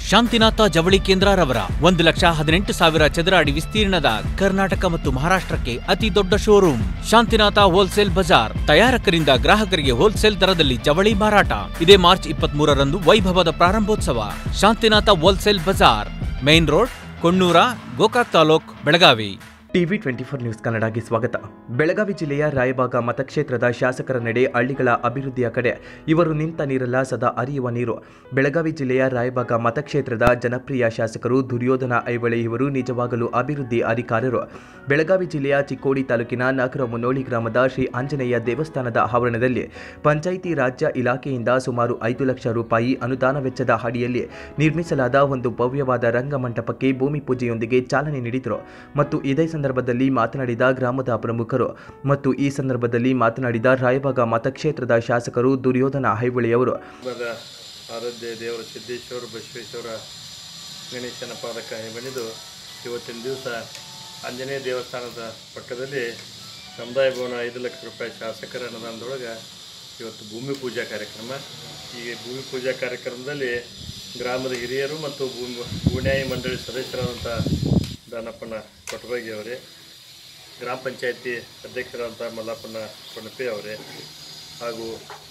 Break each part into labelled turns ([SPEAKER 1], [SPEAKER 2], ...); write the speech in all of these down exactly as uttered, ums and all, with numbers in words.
[SPEAKER 1] ಶಾಂತಿನಾಥ ಜವಳಿ ಕೇಂದ್ರರವರ ಒಂದು ಲಕ್ಷ ಹದಿನೆಂಟು ಸಾವಿರ ಚದರ ಅಡಿ ವಿಸ್ತೀರ್ಣದ ಕರ್ನಾಟಕ ಮತ್ತು ಮಹಾರಾಷ್ಟ್ರಕ್ಕೆ ಅತಿ ದೊಡ್ಡ ಶೋರೂಮ್ ಶಾಂತಿನಾಥ ಹೋಲ್ಸೇಲ್ ಬಜಾರ್. ತಯಾರಕರಿಂದ ಗ್ರಾಹಕರಿಗೆ ಹೋಲ್ಸೇಲ್ ದರದಲ್ಲಿ ಜವಳಿ ಮಾರಾಟ. ಇದೇ ಮಾರ್ಚ್ ಇಪ್ಪತ್ತ್ ಮೂರರಂದು ವೈಭವದ ಪ್ರಾರಂಭೋತ್ಸವ. Shantinath wholesale Bazar, main road, Konnur, Gokak taluk, Belagavi.
[SPEAKER 2] TV twenty four news ಕನ್ನಡಗೆ ಸ್ವಾಗತ. ಬೆಳಗಾವಿ ಜಿಲ್ಲೆಯ ರಾಯಬಾಗ ಮತಕ್ಷೇತ್ರದ ಶಾಸಕರ ನಡೆ ಹಳ್ಳಿಗಳ ಅಭಿವೃದ್ಧಿಯ ಕಡೆ. ಇವರು ನಿಂತ ನೀರಲ್ಲ ಸದಾ ಹರಿಯುವ ನೀರು. ಬೆಳಗಾವಿ ಜಿಲ್ಲೆಯ ರಾಯಬಾಗ ಮತಕ್ಷೇತ್ರದ ಜನಪ್ರಿಯ ಶಾಸಕರು ದುರ್ಯೋಧನ ಐಹೊಳೆ ಇವರು ನಿಜವಾಗಲೂ ಅಭಿವೃದ್ಧಿ ಅಧಿಕಾರರು. ಬೆಳಗಾವಿ ಜಿಲ್ಲೆಯ ಚಿಕ್ಕೋಡಿ ತಾಲೂಕಿನ ನಾಗರ ಮುನ್ನೋಳಿ ಗ್ರಾಮದ ಶ್ರೀ ಆಂಜನೇಯ ದೇವಸ್ಥಾನದ ಆವರಣದಲ್ಲಿ ಪಂಚಾಯಿತಿ ರಾಜ್ಯ ಇಲಾಖೆಯಿಂದ ಸುಮಾರು ಐದು ಲಕ್ಷ ರೂಪಾಯಿ ಅನುದಾನ ವೆಚ್ಚದ ಅಡಿಯಲ್ಲಿ ನಿರ್ಮಿಸಲಾದ ಒಂದು ಭವ್ಯವಾದ ರಂಗಮಂಟಪಕ್ಕೆ ಭೂಮಿ ಪೂಜೆಯೊಂದಿಗೆ ಚಾಲನೆ ನೀಡಿದರು. ಮತ್ತು ಇದೇ ಸಂದರ್ಭದಲ್ಲಿ ಮಾತನಾಡಿದ ಗ್ರಾಮದ ಪ್ರಮುಖರು ಮತ್ತು ಈ ಸಂದರ್ಭದಲ್ಲಿ ಮಾತನಾಡಿದ ರಾಯಬಾಗ ಮತಕ್ಷೇತ್ರದ ಶಾಸಕರು ದುರ್ಯೋಧನ ಐಹೊಳೆಯವರು
[SPEAKER 3] ಆರಾಧ್ಯ ದೇವರ ಸಿದ್ದೇಶ್ವರ ಬಸವೇಶ್ವರ ಗಣೇಶನ ಪಾದಕ ಬಣಿದು ಇವತ್ತಿನ ದಿವಸ ಆಂಜನೇಯ ದೇವಸ್ಥಾನದ ಪಕ್ಕದಲ್ಲಿ ಸಮುದಾಯ ಭವನ ಐದು ಲಕ್ಷ ರೂಪಾಯಿ ಶಾಸಕರ ಅನುದಾನದೊಳಗೆ ಇವತ್ತು ಭೂಮಿ ಪೂಜಾ ಕಾರ್ಯಕ್ರಮ. ಈ ಭೂಮಿ ಪೂಜಾ ಕಾರ್ಯಕ್ರಮದಲ್ಲಿ ಗ್ರಾಮದ ಹಿರಿಯರು ಮತ್ತು ಭೂಮಿ ಭೂನ್ಯಾಯ ಮಂಡಳಿ ಸದಸ್ಯರಾದಂಥ ದಾನಪ್ಪನ ಕೊಟಬಗಿ ಅವರೇ, ಗ್ರಾಮ ಪಂಚಾಯತಿ ಅಧ್ಯಕ್ಷರಾದಂಥ ಮಲ್ಲಪ್ಪನ ಕೊಣಪೆ ಅವರೇ, ಹಾಗೂ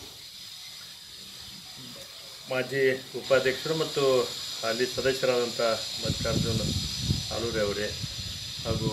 [SPEAKER 3] ಮಾಜಿ ಉಪಾಧ್ಯಕ್ಷರು ಮತ್ತು ಅಲ್ಲಿ ಸದಸ್ಯರಾದಂಥ ಮಲ್ಲಿಕಾರ್ಜುನ ಆಲೂರಿ ಅವರೇ, ಹಾಗೂ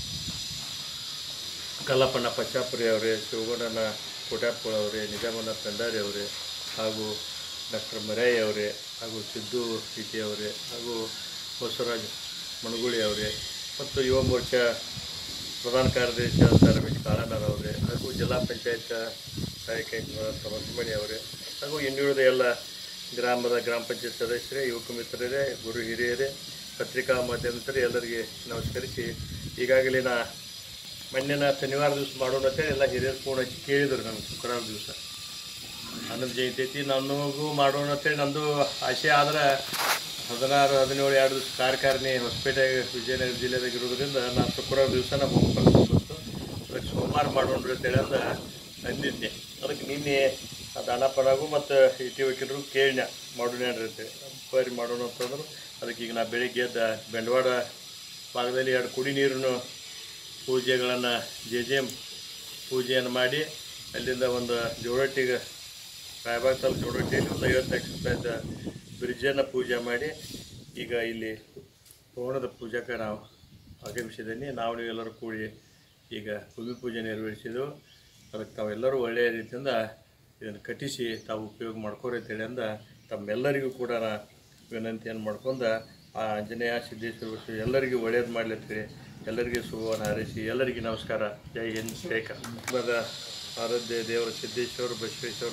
[SPEAKER 3] ಕಲ್ಲಪ್ಪಣ್ಣ ಪಚ್ಚಾಪುರಿ ಅವರೇ, ಶಿವಗೌಡನ ಕೋಟ್ಯಾಪುಳ ಅವರೇ, ನಿಜಾಮನ ಪೆಂದಾರಿ ಅವರೇ, ಹಾಗೂ ಡಾಕ್ಟರ್ ಮರಯ್ಯ ಅವರೇ, ಹಾಗೂ ಸಿದ್ದು ಟಿ ಅವರೇ, ಹಾಗೂ ಬಸವರಾಜ್ ಮಣಗುಳಿ ಅವರೇ, ಮತ್ತು ಯುವ ಮೋರ್ಚಾ ಪ್ರಧಾನ ಕಾರ್ಯದರ್ಶಿ ಆದಂಥ ರಮೇಶ್ ಕಾಳಣ್ಣರ್ ಅವರೇ, ಹಾಗೂ ಜಿಲ್ಲಾ ಪಂಚಾಯತ್ ಸಹಾಯಕ ಸಮಸ್ಮಣಿ ಅವರೇ, ಹಾಗೂ ಇನ್ನುಳಿದ ಎಲ್ಲ ಗ್ರಾಮದ ಗ್ರಾಮ ಪಂಚಾಯತ್ ಸದಸ್ಯರೇ, ಯುವಕ ಮಿತ್ರರೇ, ಗುರು ಹಿರಿಯರೇ, ಪತ್ರಿಕಾ ಮಾಧ್ಯಮದರೇ ಎಲ್ಲರಿಗೆ ನಮಸ್ಕರಿಸಿ, ಈಗಾಗಲೇ ನಾ ಮೊನ್ನೆನ ಶನಿವಾರ ದಿವಸ ಮಾಡೋಣ ಅಂತೇಳಿ ಎಲ್ಲ ಹಿರಿಯರು ಫೋನ್ ಹಚ್ಚಿ ಕೇಳಿದರು ನನಗೆ. ಶುಕ್ರವಾರ ದಿವಸ ಹನ್ನೊಂದು ಜಯಂತಿ ಐತಿ, ನನಗೂ ಮಾಡೋಣ ಅಂತೇಳಿ ನಂದು ಆಸೆ. ಆದ್ರೆ ಹದಿನಾರು ಹದಿನೇಳು ಎರಡು ದಿವಸ ಕಾರ್ಯಕಾರಿಣಿ ಹೊಸಪೇಟೆ ವಿಜಯನಗರ ಜಿಲ್ಲೆದಾಗ ಇರೋದ್ರಿಂದ ನಾನು ಶುಕ್ರವಾರ ದಿವಸ ನಾವು ಹೋಗ್ಬರ್ತಿತ್ತು. ಅದಕ್ಕೆ ಸೋಮವಾರ ಮಾಡೋಣ್ರಿ ಅಂತೇಳಿ ಅಂದ್ರೆ ಅಂದಿದ್ದೆ. ಅದಕ್ಕೆ ನಿನ್ನೆ ದಾನಪ್ಪನಾಗೂ ಮತ್ತು ಇಟಿ ವಕೀಲರು ಕೇಳಿನ ಮಾಡೋಣ ಅಂತ ಬರಿ ಮಾಡೋಣ ಅಂತಂದ್ರು. ಅದಕ್ಕೆ ಈಗ ನಾ ಬೆಳಿಗ್ಗೆ ಎದ್ದ ಬೆಂಡವಾಡ ಭಾಗದಲ್ಲಿ ಎರಡು ಕುಡಿ ನೀರಿನ ಪೂಜೆಗಳನ್ನು ಜೆ ಜೆ ಎಮ್ ಪೂಜೆಯನ್ನು ಮಾಡಿ ಅಲ್ಲಿಂದ ಒಂದು ಜೋಡಟ್ಟಿಗೆ ರಾಯಬಾಗ ತಾಲೂಕು ಜೋಡಟ್ಟಿಯಲ್ಲಿ ಒಂದು ಐವತ್ತು ಲಕ್ಷ ರೂಪಾಯಿದ ಬ್ರಿಡ್ಜನ್ನು ಪೂಜೆ ಮಾಡಿ ಈಗ ಇಲ್ಲಿ ಭವನದ ಪೂಜಾಕ್ಕೆ ನಾವು ಆಗಮಿಸಿದ್ದೀನಿ. ನಾವು ನೀವೆಲ್ಲರೂ ಕೂಡಿ ಈಗ ಭೂಮಿ ಪೂಜೆ ನೆರವೇರಿಸಿದೆವು. ಅದಕ್ಕೆ ತಾವೆಲ್ಲರೂ ಒಳ್ಳೆಯ ರೀತಿಯಿಂದ ಇದನ್ನು ಕಟ್ಟಿಸಿ ತಾವು ಉಪಯೋಗ ಮಾಡ್ಕೋರಿ ಅಂತೇಳಿ ಅಂದ ತಮ್ಮೆಲ್ಲರಿಗೂ ಕೂಡ ವಿನಂತಿಯನ್ನು ಮಾಡ್ಕೊಂಡು ಆ ಆಂಜನೇಯ ಸಿದ್ದೇಶ್ವರ ಎಲ್ಲರಿಗೂ ಒಳ್ಳೆಯದು ಮಾಡ್ಲತ್ತೀರಿ. ಎಲ್ಲರಿಗೂ ಶುಭವನ್ನು ಹಾರೈಸಿ ಎಲ್ಲರಿಗೂ ನಮಸ್ಕಾರ. ಜೈ ಹಿಂದ್, ಜೈ ಕರ್ನಾಟಕದ ಆರಾಧ್ಯ ದೇವರ ಸಿದ್ದೇಶ್ವರ ಬಸವೇಶ್ವರ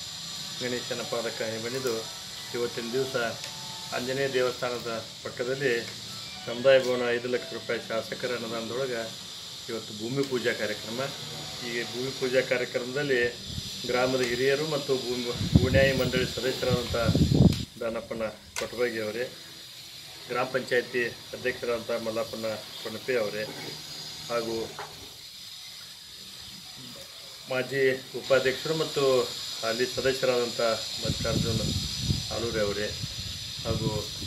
[SPEAKER 3] ಗಣೇಶನ ಪಾದಕ ಬಣಿದು ಇವತ್ತಿನ ದಿವಸ ಆಂಜನೇಯ ದೇವಸ್ಥಾನದ ಪಕ್ಕದಲ್ಲಿ ಸಮುದಾಯ ಭವನ ಐದು ಲಕ್ಷ ರೂಪಾಯಿ ಶಾಸಕರ ಅನುದಾನದೊಳಗೆ ಇವತ್ತು ಭೂಮಿ ಪೂಜಾ ಕಾರ್ಯಕ್ರಮ. ಈ ಭೂಮಿ ಪೂಜಾ ಕಾರ್ಯಕ್ರಮದಲ್ಲಿ ಗ್ರಾಮದ ಹಿರಿಯರು ಮತ್ತು ಭೂಮಿ ಭೂನ್ಯಾಯ ಮಂಡಳಿ ಸದಸ್ಯರಾದಂಥ ದಾನಪ್ಪನ ಕೊಟಬಗಿ ಅವರೇ, ಗ್ರಾಮ ಪಂಚಾಯತಿ ಅಧ್ಯಕ್ಷರಾದಂಥ ಮಲ್ಲಪ್ಪನ ಕೊಣಪೆ ಅವರೇ, ಹಾಗೂ ಮಾಜಿ ಉಪಾಧ್ಯಕ್ಷರು ಮತ್ತು ಅಲ್ಲಿ ಸದಸ್ಯರಾದಂಥ ಮಲ್ಲಿಕಾರ್ಜುನ ಆಲೂರಿ ಅವರೇ, ಹಾಗೂ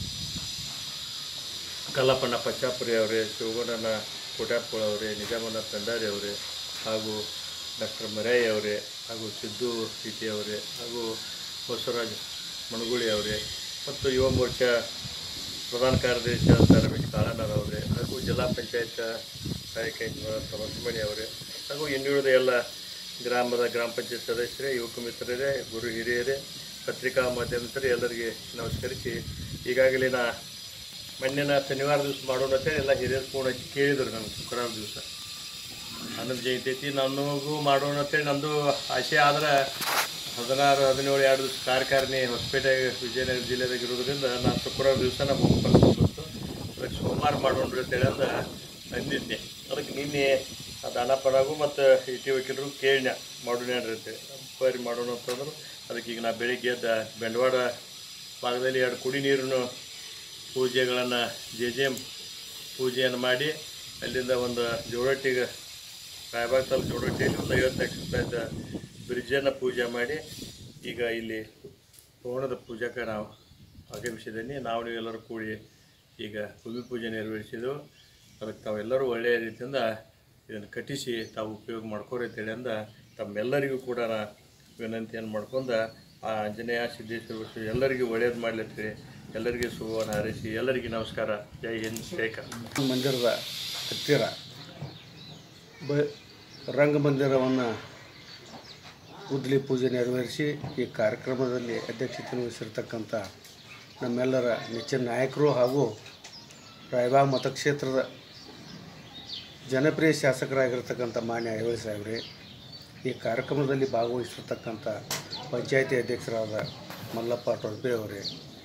[SPEAKER 3] ಕಲ್ಲಪ್ಪಣ್ಣ ಪಚ್ಚಾಪುರಿ ಅವರೇ, ಶಿವಗೌಡನ ಕೋಟ್ಯಾಪುಳ ಅವರೇ, ನಿಜಾಮನ ಪೆಂದಾರಿ ಅವರೇ, ಹಾಗೂ ಡಾಕ್ಟರ್ ಮರಯ್ಯ ಅವರೇ, ಹಾಗೂ ಸಿದ್ದು ಟಿ ಅವರೇ, ಹಾಗೂ ಬಸವರಾಜ್ ಮಣಗುಳಿ ಅವರೇ, ಮತ್ತು ಯುವ ಮೋರ್ಚಾ ಪ್ರಧಾನ ಕಾರ್ಯದರ್ಶಿ ಆದಂಥ ರಮೇಶ್ ಕಾಳಣ್ಣರ್ ಅವರೇ, ಹಾಗೂ ಜಿಲ್ಲಾ ಪಂಚಾಯತ್ ಸಹಾಯಕ ಸಮಸ್ಮಣಿ ಅವರೇ, ಹಾಗೂ ಇನ್ನುಳಿದ ಎಲ್ಲ ಗ್ರಾಮದ ಗ್ರಾಮ ಪಂಚಾಯತ್ ಸದಸ್ಯರೇ, ಯುವಕ ಮಿತ್ರರೇ, ಗುರು ಹಿರಿಯರೇ, ಪತ್ರಿಕಾ ಮಾಧ್ಯಮದರೇ ಎಲ್ಲರಿಗೆ ನಮಸ್ಕರಿಸಿ, ಈಗಾಗಲೇ ನಾ ಮೊನ್ನೆನ ಶನಿವಾರ ದಿವಸ ಮಾಡೋಣ ಅಂತೇಳಿ ಎಲ್ಲ ಹಿರಿಯರು ಫೋನ್ ಹಚ್ಚಿ ಕೇಳಿದರು ನನಗೆ. ಶುಕ್ರವಾರ ದಿವಸ ಹನ್ನೊಂದು ಜಯಂತಿ ಐತಿ, ನನಗೂ ಮಾಡೋಣ ಅಂತೇಳಿ ನಂದು ಆಸೆ. ಆದ್ರೆ ಹದಿನಾರು ಹದಿನೇಳು ಎರಡು ದಿವಸ ಕಾರ್ಯಕಾರಿಣಿ ಹೊಸಪೇಟೆ ವಿಜಯನಗರ ಜಿಲ್ಲೆದಾಗ ಇರೋದ್ರಿಂದ ನಾನು ಶುಕ್ರವಾರ ದಿವಸ ನಾವು ಹೋಗ್ಬರ್ತಿತ್ತು. ಅದಕ್ಕೆ ಸೋಮವಾರ ಮಾಡೋಣ್ರಿ ಅಂತೇಳಿ ಅಂದ್ರೆ ಅಂದಿದ್ದೆ. ಅದಕ್ಕೆ ನಿನ್ನೆ ದಾನಪ್ಪನಾಗೂ ಮತ್ತು ಇಟಿ ವಕೀಲರು ಕೇಳಿನ ಮಾಡೋಣ ಅಂತೇಳಿ ಬರಿ ಮಾಡೋಣ ಅಂತಂದ್ರು. ಅದಕ್ಕೆ ಈಗ ನಾ ಬೆಳಿಗ್ಗೆ ಎದ್ದ ಬೆಂಡವಾಡ ಭಾಗದಲ್ಲಿ ಎರಡು ಕುಡಿ ನೀರಿನ ಪೂಜೆಗಳನ್ನು ಜೆ ಜೆ ಎಮ್ ಪೂಜೆಯನ್ನು ಮಾಡಿ ಅಲ್ಲಿಂದ ಒಂದು ಜೋಡಟ್ಟಿಗೆ ರಾಯಬಾಗ ತಾಲೂಕು ಜೋಡಟ್ಟಿಯಲ್ಲಿ ಒಂದು ಐವತ್ತು ಲಕ್ಷ ರೂಪಾಯಿದ ಬ್ರಿಡ್ಜನ್ನು ಪೂಜೆ ಮಾಡಿ ಈಗ ಇಲ್ಲಿ ಭವನದ ಪೂಜಾಕ್ಕೆ ನಾವು ಆಗಮಿಸಿದ್ದೀನಿ. ನಾವು ನೀವೆಲ್ಲರೂ ಕೂಡಿ ಈಗ ಭೂಮಿ ಪೂಜೆ ನೆರವೇರಿಸಿದೆವು. ಅದಕ್ಕೆ ತಾವೆಲ್ಲರೂ ಒಳ್ಳೆಯ ರೀತಿಯಿಂದ ಇದನ್ನು ಕಟ್ಟಿಸಿ ತಾವು ಉಪಯೋಗ ಮಾಡ್ಕೋರಿ ಅಂತೇಳಿಂದ ತಮ್ಮೆಲ್ಲರಿಗೂ ಕೂಡ ವಿನಂತಿಯನ್ನು ಮಾಡ್ಕೊಂಡು ಆ ಆಂಜನೇಯ ಸಿದ್ದೇಶ್ವರ ಎಲ್ಲರಿಗೂ ಒಳ್ಳೇದು ಮಾಡ್ಲತ್ತೀರಿ. ಎಲ್ಲರಿಗೂ ಶುಭವನ್ನು ಹಾರೈಸಿ ಎಲ್ಲರಿಗೂ ನಮಸ್ಕಾರ. ಜೈ ಹಿಂದ್, ಜೈ ಕರ್ನಾಟಕ.
[SPEAKER 4] ಮಂದಿರದ ಹತ್ತಿರ ಬ ರಂಗಮಂದಿರವನ್ನು ಗುದ್ದಲಿ ಪೂಜೆ ನೆರವೇರಿಸಿ ಈ ಕಾರ್ಯಕ್ರಮದಲ್ಲಿ ಅಧ್ಯಕ್ಷತೆ ವಹಿಸಿರ್ತಕ್ಕಂಥ ನಮ್ಮೆಲ್ಲರ ನೆಚ್ಚಿನ ನಾಯಕರು ಹಾಗೂ ರಾಯಬಾಗ ಮತಕ್ಷೇತ್ರದ ಜನಪ್ರಿಯ ಶಾಸಕರಾಗಿರ್ತಕ್ಕಂಥ ಮಾನ್ಯ ಐಹೊಳೆ ಸಾಹೇಬ್ರೆ, ಈ ಕಾರ್ಯಕ್ರಮದಲ್ಲಿ ಭಾಗವಹಿಸಿರ್ತಕ್ಕಂಥ ಪಂಚಾಯತಿ ಅಧ್ಯಕ್ಷರಾದ ಮಲ್ಲಪ್ಪ ಟೊಳ್ಪೆ ಅವರೇ,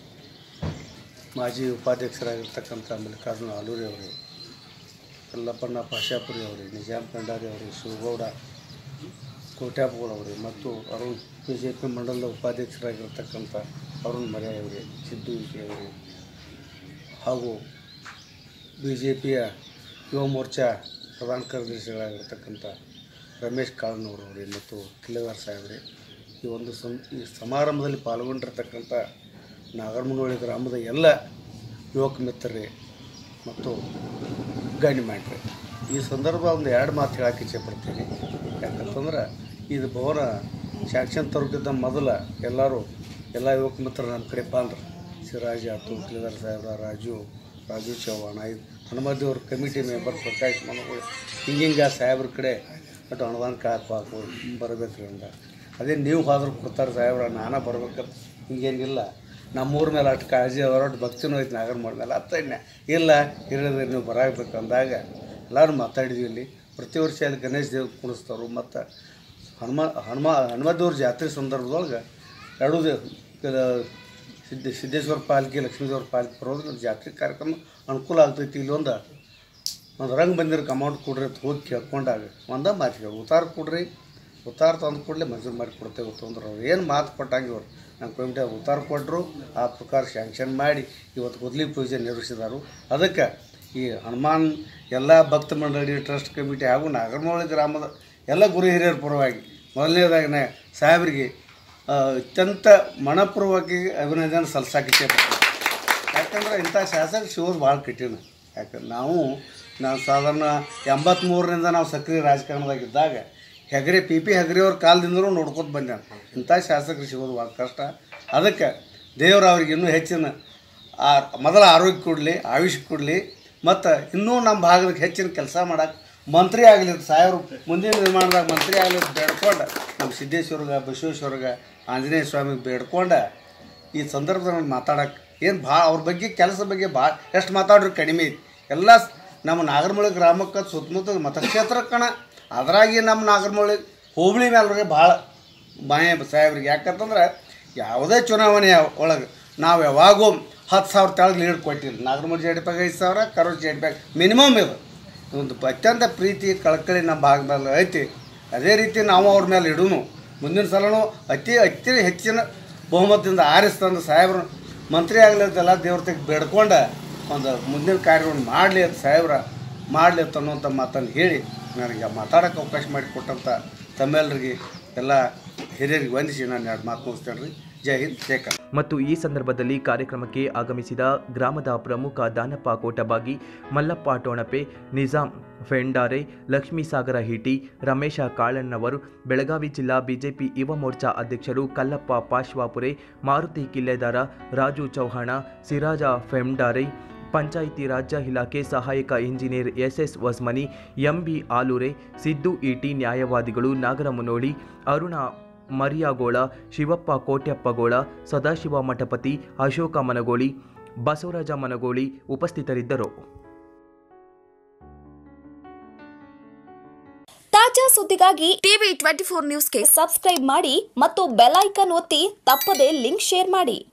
[SPEAKER 4] ಮಾಜಿ ಉಪಾಧ್ಯಕ್ಷರಾಗಿರ್ತಕ್ಕಂಥ ಮಲ್ಲಿಕಾರ್ಜುನ ಆಲೂರಿ ಅವರೇ, ಕಲ್ಲಪ್ಪಣ್ಣ ಪಾಶಾಪುರಿ ಅವರೇ, ನಿಜಾಮ್ ಭಂಡಾರಿ ಅವರೇ, ಶಿವಗೌಡ ಕೋಟ್ಯಾಪುಗಳ ಅವರೇ ಮತ್ತು ಅರುಣ್ ಬಿ ಜೆ ಪಿ ಮಂಡಲದ ಉಪಾಧ್ಯಕ್ಷರಾಗಿರ್ತಕ್ಕಂಥ ಅರುಣ್ ಮರೆ ಅವರೇ, ಸಿದ್ದು ವಿಕೆ ಅವರೇ ಹಾಗೂ ಬಿ ಜೆ ಪಿಯ ಯುವ ಮೋರ್ಚಾ ಪ್ರಧಾನ ಕಾರ್ಯದರ್ಶಿಗಳಾಗಿರ್ತಕ್ಕಂಥ ರಮೇಶ್ ಕಾಳನವರವರೇ ಮತ್ತು ಕಿಲಗಾರ್ ಸಾಹೇಬ್ರೆ, ಈ ಒಂದು ಸಂ ಈ ಸಮಾರಂಭದಲ್ಲಿ ಪಾಲ್ಗೊಂಡಿರ್ತಕ್ಕಂಥ ನಾಗರಮನಹಳ್ಳಿ ಗ್ರಾಮದ ಎಲ್ಲ ಯುವಕ ಮಿತ್ರರೇ ಮತ್ತು ಗಣ್ಯಮಾನ್ಯರೇ, ಈ ಸಂದರ್ಭ ಒಂದು ಎರಡು ಮಾತು ಹೇಳಕ್ಕೆ ಇಚ್ಛೆಪಡ್ತೀನಿ. ಯಾಕಂತಂದ್ರೆ ಇದು ಭವನ ಶಾಂಕ್ಷನ್ ತರೋಕ್ಕಿಂತ ಮೊದಲು ಎಲ್ಲರೂ ಎಲ್ಲ ಯುವಕ ಮಿತ್ರರು ನಮ್ಮ ಕಡೆ ಬಂದ್ರು. ಸಿರಾಜ್ ಆತು, ಕಿಲಗಾರ್ ಸಾಹೇಬ್ರ, ರಾಜು ರಾಜು ಚೌಹಾಣ, ಇದು ಹನುಮದೇವ್ರ ಕಮಿಟಿ ಮೆಂಬರ್ ಪ್ರಕಾಶ್ ಮನಗಳು ಹಿಂಗಿಂಗೆ ಸಾಹೇಬ್ರ ಕಡೆ ಒಟ್ಟು ಅನುದಾನ ಕಾಕು ಹಾಕು ಬರಬೇಕ್ರಿ ಅಂದ. ಅದೇ ನೀವು ಹೋದ್ರೆ ಕೊಡ್ತಾರೆ ಸಾಹೇಬ್ರ, ನಾನೇ ಬರ್ಬೇಕಂತ ಹಿಂಗೇನಿಲ್ಲ. ನಮ್ಮೂರ ಮೇಲೆ ಅಷ್ಟು ಕಾಳಜಿ ಹೊರಟು ಭಕ್ತಿನೂ ಐತೆ ನಾಗರ ಮಾಡಿದ್ಮೇಲೆ ಅತ್ತಣ್ಣ ಇಲ್ಲ ಇರೋದ್ರೆ ನೀವು ಬರಾಗಬೇಕು ಅಂದಾಗ ಎಲ್ಲರೂ ಮಾತಾಡಿದ್ವಿ. ಇಲ್ಲಿ ಪ್ರತಿ ವರ್ಷ ಅಲ್ಲಿ ಗಣೇಶ ದೇವ್ರು ಕುಣಿಸ್ತಾರೆ ಮತ್ತು ಹನುಮ ಹನುಮ ಹನುಮದೇವ್ರ ಜಾತ್ರೆ ಸಂದರ್ಭದೊಳಗೆ ಎರಡು ಸಿದ್ಧ ಸಿದ್ದೇಶ್ವರ ಪಾಲಿಕೆ ಲಕ್ಷ್ಮೀದೇವ್ರ ಪಾಲಿಕೆ ಬರೋದ್ರೆ ಜಾತ್ರೆ ಕಾರ್ಯಕ್ರಮ ಅನುಕೂಲ ಆಗ್ತೈತಿ. ಇಲ್ಲೊಂದು ಒಂದು ರಂಗ ಬಂದಿರಕ್ಕೆ ಅಮೌಂಟ್ ಕೊಡ್ರಿ ಅಂತ ಹೋಗಿ ಕೇಳ್ಕೊಂಡಾಗ ಒಂದೇ ಮಾತು ಹೇಳಿ ಉತ್ತಾರ ಕೊಡ್ರಿ, ಉತ್ತಾರ ತಂದು ಕೂಡಲೇ ಮಂಜೂರು ಮಾಡಿ ಕೊಡ್ತೇವೆ ತೊಂದ್ರೆ ಅವ್ರು ಏನು ಮಾತು ಕೊಟ್ಟಂಗೆ ಇವ್ರು ನಮ್ಮ ಕಮಿಟಿ ಉತ್ತಾರ ಕೊಟ್ಟರು. ಆ ಪ್ರಕಾರ ಶಾಂಕ್ಷನ್ ಮಾಡಿ ಇವತ್ತು ಗುದ್ದಲಿ ಪೂಜೆ ನಿರ್ವಹಿಸಿದಾರು. ಅದಕ್ಕೆ ಈ ಹನುಮಾನ್ ಎಲ್ಲ ಭಕ್ತ ಮಂಡಳಿ ಟ್ರಸ್ಟ್ ಕಮಿಟಿ ಹಾಗೂ ನಾಗರಮನಹಳ್ಳಿ ಗ್ರಾಮದ ಎಲ್ಲ ಗುರು ಹಿರಿಯರ ಪರವಾಗಿ ಮೊದಲನೇದಾಗನೇ ಸಾಹೇಬ್ರಿಗೆ ಅತ್ಯಂತ ಮನಪೂರ್ವಕವಾಗಿ ಅಭಿನಂದನೆ ಸಲ್ಲಿಸಕ್ಕೆ ಇಷ್ಟಪಡ್ತೀವಿ. ಯಾಕಂದ್ರೆ ಇಂಥ ಶಾಸಕ ಸಿಗೋದು ಭಾಳ ಕಠಿಣ. ಯಾಕಂದ್ರೆ ನಾವು ನಾವು ಸಾಧಾರಣ ಎಂಬತ್ತ್ಮೂರರಿಂದ ನಾವು ಸಕ್ರಿಯ ರಾಜಕಾರಣದಾಗಿದ್ದಾಗ ಹೆಗರೆ ಪಿ ಪಿ ಹೆಗರೆಯವ್ರ ಕಾಲದಿಂದಲೂ ನೋಡ್ಕೊತ ಬಂದೆ. ಇಂಥ ಶಾಸಕರು ಸಿಗೋದು ಭಾಳ ಕಷ್ಟ. ಅದಕ್ಕೆ ದೇವರು ಅವ್ರಿಗೆ ಇನ್ನೂ ಹೆಚ್ಚಿನ ಆ ಮೊದಲ ಆರೋಗ್ಯ ಕೊಡಲಿ, ಆಯುಷ್ಯ ಕೊಡಲಿ ಮತ್ತು ಇನ್ನೂ ನಮ್ಮ ಭಾಗಕ್ಕೆ ಹೆಚ್ಚಿನ ಕೆಲಸ ಮಾಡೋಕೆ ಮಂತ್ರಿ ಆಗಲಿ ಸಾಹೇಬ್ರು ಮುಂದಿನ ನಿರ್ಮಾಣದಾಗ ಮಂತ್ರಿ ಆಗಲಿ ಬೇಡ್ಕೊಂಡು ನಮ್ಮ ಸಿದ್ದೇಶ್ವರ್ಗೆ, ಬಸವೇಶ್ವರ್ಗೆ, ಆಂಜನೇಯ ಸ್ವಾಮಿಗೆ ಬೇಡ್ಕೊಂಡು ಈ ಸಂದರ್ಭದಲ್ಲಿ ಮಾತಾಡೋಕೆ ಏನು ಭಾಳ ಅವ್ರ ಬಗ್ಗೆ ಕೆಲಸ ಬಗ್ಗೆ ಭಾಳ ಎಷ್ಟು ಮಾತಾಡ್ರಿ ಕಡಿಮೆ ಐತಿ. ಎಲ್ಲ ನಮ್ಮ ನಾಗರಮನಹಳ್ಳಿ ಗ್ರಾಮಕ್ಕೆ ಸುತ್ತಮುತ್ತ ಮತಕ್ಷೇತ್ರ ಕಣ, ಅದರಾಗಿ ನಮ್ಮ ನಾಗರಮನಹಳ್ಳಿ ಹೋಬಳಿ ಮೇಲ್ರಿಗೆ ಭಾಳ ಮಾಯ ಸಾಹೇಬ್ರಿಗೆ. ಯಾಕಂತಂದ್ರೆ ಯಾವುದೇ ಚುನಾವಣೆ ಒಳಗೆ ನಾವು ಯಾವಾಗೂ ಹತ್ತು ಸಾವಿರ ತೆಳಗೆ ಲೀಡ್ ಕೊಟ್ಟಿಲ್ಲ. ನಾಗರಮನಹಳ್ಳಿ ಜೆ ಡಿ ಪ್ಯಾಗ ಐದು ಸಾವಿರ, ಕರೋಜ್ ಜೆ ಡಿ ಪ್ಯಾಗ ಮಿನಿಮಮ್ ಇದು. ಒಂದು ಅತ್ಯಂತ ಪ್ರೀತಿ ಕಳಕಳಿ ನಮ್ಮ ಭಾಗ ಮೇಲೆ ಐತಿ. ಅದೇ ರೀತಿ ನಾವು ಅವ್ರ ಮೇಲೆ ಇಡೂನು ಮುಂದಿನ ಸಲನೂ ಅತಿ ಅತಿ ಹೆಚ್ಚಿನ ಬಹುಮತದಿಂದ ಆರಿಸ್ತಂದು ಸಾಹೇಬ್ರು ಮಂತ್ರಿ ಆಗಲಿದ್ದೆಲ್ಲ ದೇವ್ರತೆಗೆ ಬೇಡ್ಕೊಂಡು ಒಂದು ಮುಂದಿನ ಕಾರ್ಯವನ್ನು ಮಾಡಲಿ ಅಂತ ಸಾಹೇಬ್ರ ಮಾಡಲಿ ಅಂತ ಅನ್ನುವಂಥ ಮಾತನ್ನು ಹೇಳಿ ನನಗೆ ಮಾತಾಡೋಕ್ಕೆ ಅವಕಾಶ ಮಾಡಿಕೊಟ್ಟಂಥ ತಮ್ಮೆಲ್ಲರಿಗೆ ಎಲ್ಲ ಹಿರಿಯರಿಗೆ ವಂದಿಸಿ ನಾನು ಎರಡು ಮಾತು ಮುಗಿಸ್ತೇನೆ ರೀ. ಜೈ ಹಿಂದ್, ಜೈ ಕರ್ನಾಟಕ.
[SPEAKER 2] ಮತ್ತು ಈ ಸಂದರ್ಭದಲ್ಲಿ ಕಾರ್ಯಕ್ರಮಕ್ಕೆ ಆಗಮಿಸಿದ ಗ್ರಾಮದ ಪ್ರಮುಖ ದಾನಪ್ಪ ಕೋಟಬಾಗಿ, ಮಲ್ಲಪ್ಪ ಟೋಣಪೆ, ನಿಜಾಮ್ ಫೆಂಡಾರೆ, ಲಕ್ಷ್ಮೀಸಾಗರ ಹೀಟಿ, ರಮೇಶ ಕಾಳಣ್ಣವರು, ಬೆಳಗಾವಿ ಜಿಲ್ಲಾ ಬಿಜೆಪಿ ಯುವ ಮೋರ್ಚಾ ಅಧ್ಯಕ್ಷರು ಕಲ್ಲಪ್ಪ ಪಾಶ್ವಾಪುರೆ, ಮಾರುತಿ ಕಿಲ್ಲೆದಾರ, ರಾಜು ಚೌಹಾಣ, ಸಿರಾಜ ಫೆಂಡಾರೆ, ಪಂಚಾಯಿತಿ ರಾಜ್ಯ ಇಲಾಖೆ ಸಹಾಯಕ engineer S S Vasmani, M B Alure, Siddu ಇಟಿ ನ್ಯಾಯವಾದಿಗಳು ನಾಗರಮನಹಳ್ಳಿ, ಅರುಣ ಮರಿಯಾಗೋಳ, ಶಿವಪ್ಪ ಕೋಟ್ಯಪ್ಪಗೋಳ, ಸದಾಶಿವ ಮಠಪತಿ, ಅಶೋಕ ಮನಗೋಳಿ, ಬಸವರಾಜ ಮನಗೋಳಿ ಉಪಸ್ಥಿತರಿದ್ದರು.
[SPEAKER 5] ತಾಜಾ ಸುದ್ದಿಗಾಗಿ ಟಿವಿ ಟ್ವೆಂಟಿ ಫೋರ್ ನ್ಯೂಸ್ಗೆ ಸಬ್ಸ್ಕ್ರೈಬ್ ಮಾಡಿ ಮತ್ತು ಬೆಲ್ ಐಕಾನ್ ಒತ್ತಿ ತಪ್ಪದೇ ಲಿಂಕ್ ಶೇರ್ ಮಾಡಿ.